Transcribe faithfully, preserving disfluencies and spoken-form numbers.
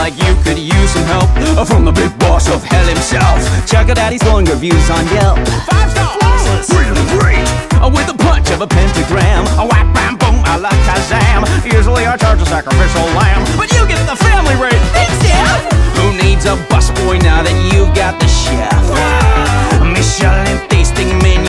like you could use some help from the big boss of hell himself. Check out Daddy's glowing reviews on Yelp. Five star flawless, really great, with the punch of a pentagram. A whap bam boom, I like Kazam. Usually I charge a sacrificial lamb, but you get the family rate. Thanks, Dad.